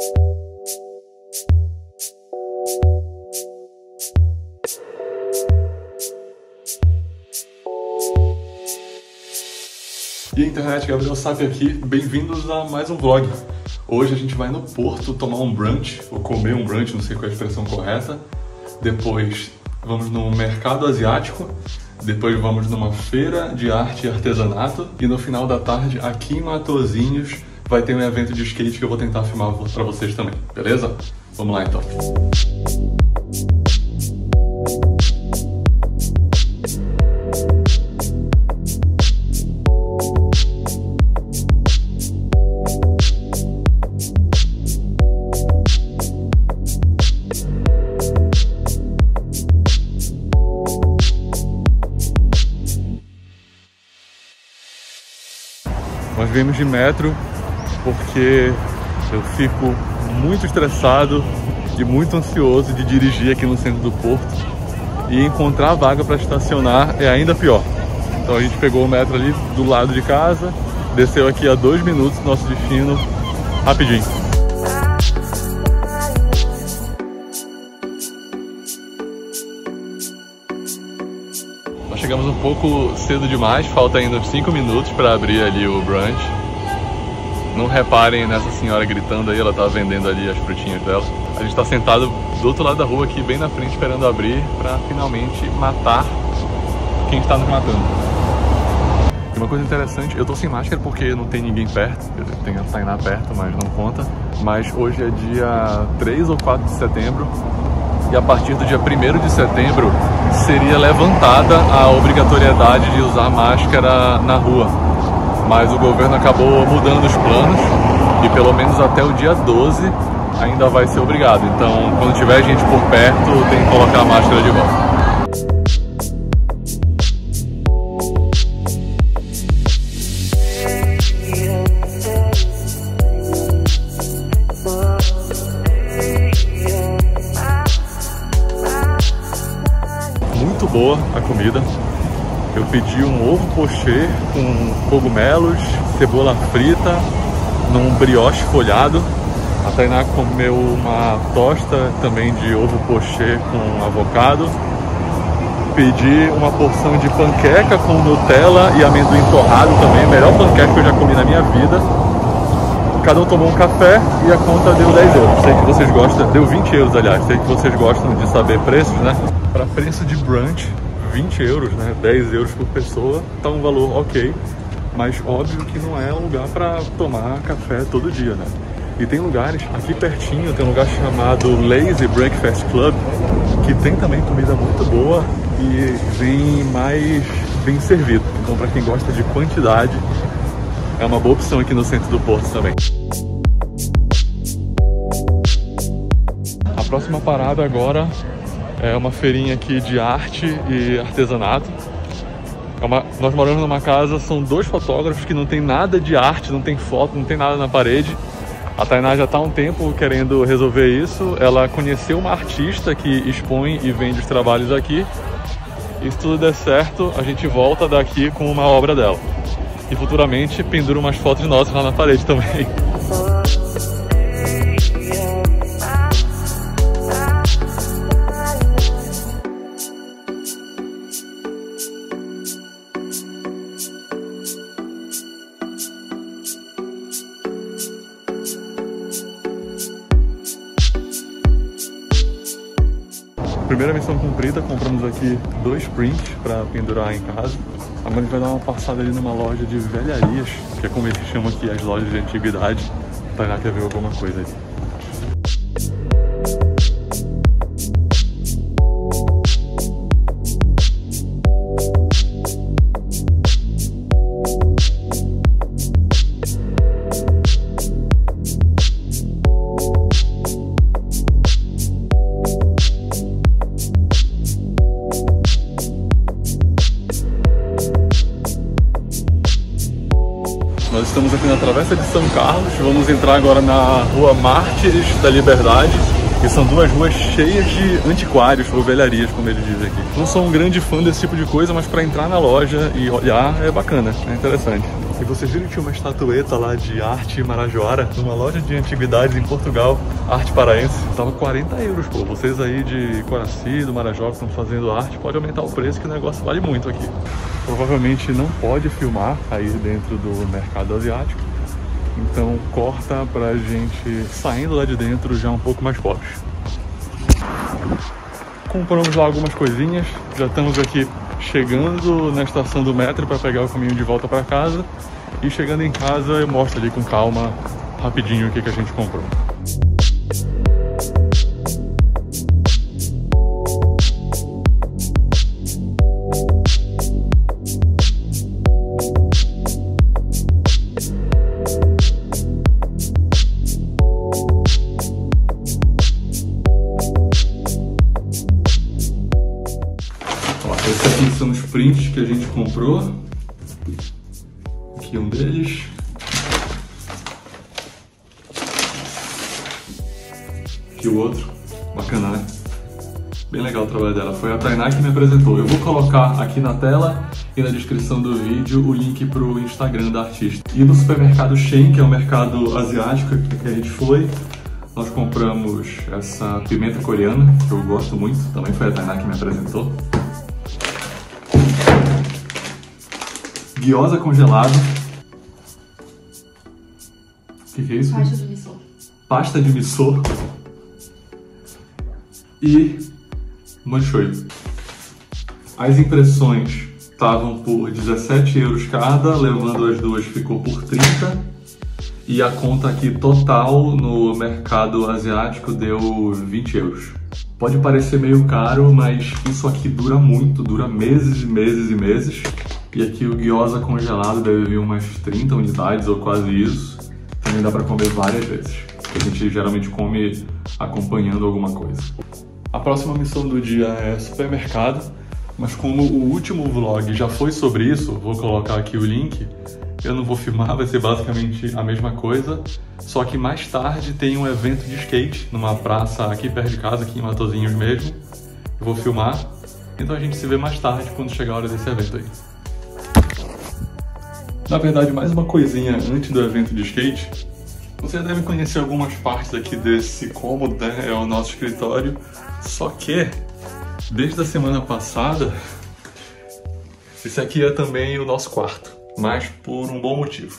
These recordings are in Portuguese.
E aí, internet, Gabriel Sapi aqui, bem-vindos a mais um vlog. Hoje a gente vai no Porto tomar um brunch, ou comer um brunch, não sei qual é a expressão correta. Depois vamos no mercado asiático, depois vamos numa feira de arte e artesanato e no final da tarde, aqui em Matosinhos, vai ter um evento de skate que eu vou tentar filmar pra vocês também, beleza? Vamos lá então. Nós viemos de metro porque eu fico muito estressado e muito ansioso de dirigir aqui no centro do Porto e encontrar vaga para estacionar é ainda pior. Então a gente pegou o metro ali do lado de casa, desceu aqui a 2 minutos do nosso destino, rapidinho. Nós chegamos um pouco cedo demais, falta ainda uns 5 minutos para abrir ali o brunch. Não reparem nessa senhora gritando aí, ela tá vendendo ali as frutinhas dela. A gente tá sentado do outro lado da rua aqui, bem na frente, esperando abrir para finalmente matar quem está nos matando. E uma coisa interessante, eu tô sem máscara porque não tem ninguém perto, eu tenho a Tainá perto, mas não conta. Mas hoje é dia 3 ou 4 de setembro. E a partir do dia 1º de setembro seria levantada a obrigatoriedade de usar máscara na rua. Mas o governo acabou mudando os planos e pelo menos até o dia 12 ainda vai ser obrigado. Então, quando tiver gente por perto, tem que colocar a máscara de volta. Muito boa a comida. Eu pedi um ovo pochê com cogumelos, cebola frita, num brioche folhado. A Tainá comeu uma tosta também de ovo pochê com avocado. Pedi uma porção de panqueca com Nutella e amendoim torrado também, melhor panqueca que eu já comi na minha vida. Cada um tomou um café e a conta deu 10 euros. Sei que vocês gostam, deu 20 euros aliás, sei que vocês gostam de saber preços, né? Para preço de brunch, 20 euros, né? 10 euros por pessoa, tá um valor ok, mas óbvio que não é um lugar para tomar café todo dia, né? E tem lugares, aqui pertinho tem um lugar chamado Lazy Breakfast Club, que tem também comida muito boa e vem mais bem servido. Então para quem gosta de quantidade, é uma boa opção aqui no centro do Porto também. A próxima parada agora é uma feirinha aqui de arte e artesanato. Nós moramos numa casa, são 2 fotógrafos que não tem nada de arte, não tem foto, não tem nada na parede. A Tainá já está há um tempo querendo resolver isso. Ela conheceu uma artista que expõe e vende os trabalhos aqui. E se tudo der certo, a gente volta daqui com uma obra dela. E futuramente pendura umas fotos nossas lá na parede também. Primeira missão cumprida, compramos aqui 2 prints para pendurar em casa. Agora a gente vai dar uma passada ali numa loja de velharias, que é como eles chamam aqui as lojas de antiguidade. A Tainá quer ver alguma coisa ali. Nós estamos aqui na Travessa de São Carlos, vamos entrar agora na Rua Mártires da Liberdade E são duas ruas cheias de antiquários ou velharias, como eles dizem aqui. Não sou um grande fã desse tipo de coisa, mas para entrar na loja e olhar é bacana, é interessante. E vocês viram que tinha uma estatueta lá de arte marajoara, numa loja de antiguidades em Portugal, arte paraense. Tava 40 euros, pô. Vocês aí de Coraci, do Marajó, que estão fazendo arte, pode aumentar o preço, que o negócio vale muito aqui. Provavelmente não pode filmar aí dentro do mercado asiático, então corta pra gente saindo lá de dentro já um pouco mais pobres. Compramos lá algumas coisinhas, já estamos aqui chegando na estação do metro para pegar o caminho de volta para casa. E chegando em casa eu mostro ali com calma, rapidinho, o que a gente comprou. Esses aqui são os prints que a gente comprou. Aqui um deles. Aqui o outro. Bacana, né? Bem legal o trabalho dela. Foi a Tainá que me apresentou. Eu vou colocar aqui na tela e na descrição do vídeo o link pro Instagram da artista. E no supermercado Shein, que é o mercado asiático que a gente foi, nós compramos essa pimenta coreana, que eu gosto muito. Também foi a Tainá que me apresentou. Gyoza congelado. O que é isso? Pasta de missô. Pasta de missô. E manchoio. As impressões estavam por 17 euros cada, levando as duas ficou por 30. E a conta aqui total no mercado asiático deu 20 euros. Pode parecer meio caro, mas isso aqui dura muito, dura meses e meses e meses. E aqui o gyoza congelado deve vir umas 30 unidades ou quase isso. Também dá para comer várias vezes. A gente geralmente come acompanhando alguma coisa. A próxima missão do dia é supermercado, mas como o último vlog já foi sobre isso, vou colocar aqui o link. Eu não vou filmar, vai ser basicamente a mesma coisa, só que mais tarde tem um evento de skate numa praça aqui perto de casa, aqui em Matosinhos mesmo. Eu vou filmar, então a gente se vê mais tarde quando chegar a hora desse evento aí. Na verdade, mais uma coisinha antes do evento de skate. Você deve conhecer algumas partes aqui desse cômodo, né? É o nosso escritório. Só que, desde a semana passada, esse aqui é também o nosso quarto. Mas por um bom motivo.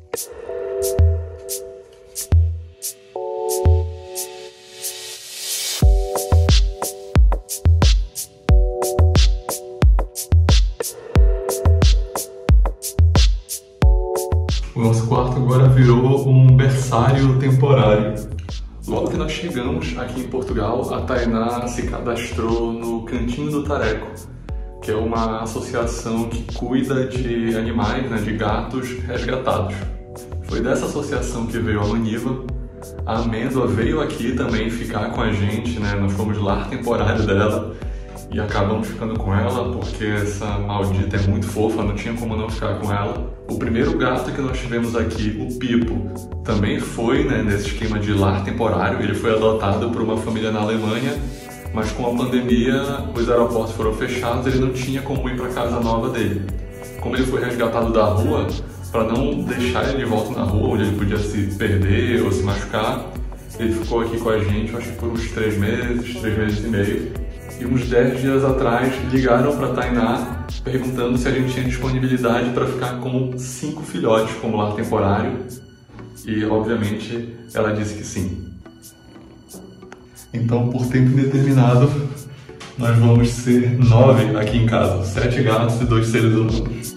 O nosso quarto agora virou um berçário temporário. Logo que nós chegamos aqui em Portugal, a Tainá se cadastrou no Cantinho do Tareco, que é uma associação que cuida de animais, né, de gatos resgatados. Foi dessa associação que veio a Maniva. A Amêndoa veio aqui também ficar com a gente, né? Nós fomos lar temporário dela e acabamos ficando com ela porque essa maldita é muito fofa, não tinha como não ficar com ela. O primeiro gato que nós tivemos aqui, o Pipo, também foi, né, nesse esquema de lar temporário. Ele foi adotado por uma família na Alemanha, mas com a pandemia os aeroportos foram fechados, ele não tinha como ir para a casa nova dele. Como ele foi resgatado da rua, para não deixar ele de volta na rua, onde ele podia se perder ou se machucar, ele ficou aqui com a gente, acho que por uns 3 meses e meio. E uns 10 dias atrás ligaram para Tainá perguntando se a gente tinha disponibilidade para ficar com 5 filhotes como lar temporário. E obviamente ela disse que sim. Então, por tempo indeterminado, nós vamos ser 9 aqui em casa, 7 gatos e 2 seres humanos.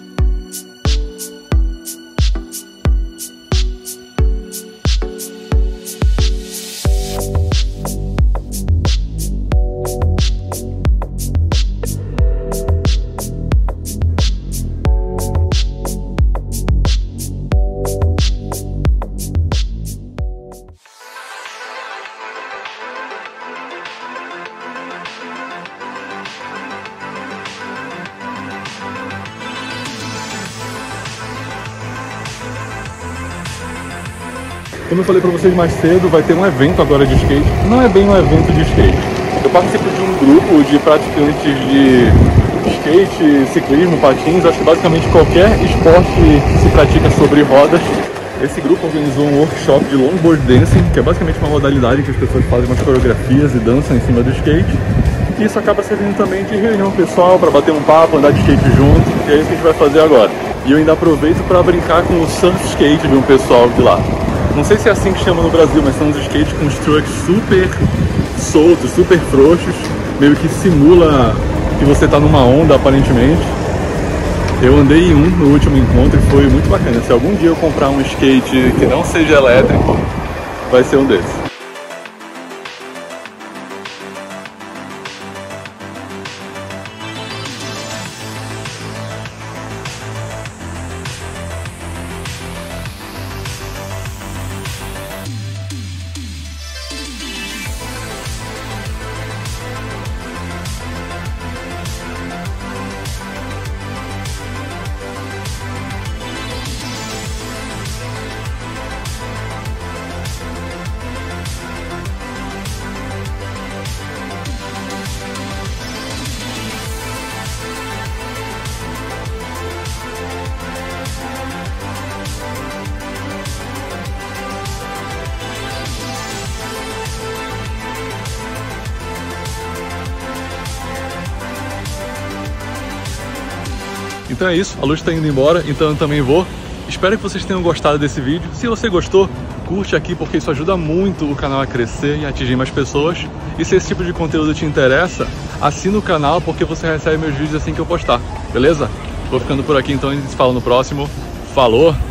Como eu falei pra vocês mais cedo, vai ter um evento agora de skate. Não é bem um evento de skate. Eu participo de um grupo de praticantes de skate, ciclismo, patins, acho que basicamente qualquer esporte que se pratica sobre rodas. Esse grupo organizou um workshop de longboard dancing, que é basicamente uma modalidade que as pessoas fazem umas coreografias e dançam em cima do skate. E isso acaba servindo também de reunião pessoal, para bater um papo, andar de skate junto, e é isso que a gente vai fazer agora. E eu ainda aproveito para brincar com o surf skate de um pessoal de lá. Não sei se é assim que chama no Brasil, mas são uns skates com os trucks super soltos, super frouxos, meio que simula que você está numa onda aparentemente. Eu andei em um no último encontro e foi muito bacana. Se algum dia eu comprar um skate que não seja elétrico, vai ser um desses. Então é isso, a luz está indo embora, então eu também vou. Espero que vocês tenham gostado desse vídeo. Se você gostou, curte aqui porque isso ajuda muito o canal a crescer e a atingir mais pessoas. E se esse tipo de conteúdo te interessa, assina o canal porque você recebe meus vídeos assim que eu postar, beleza? Vou ficando por aqui, então a gente se fala no próximo. Falou!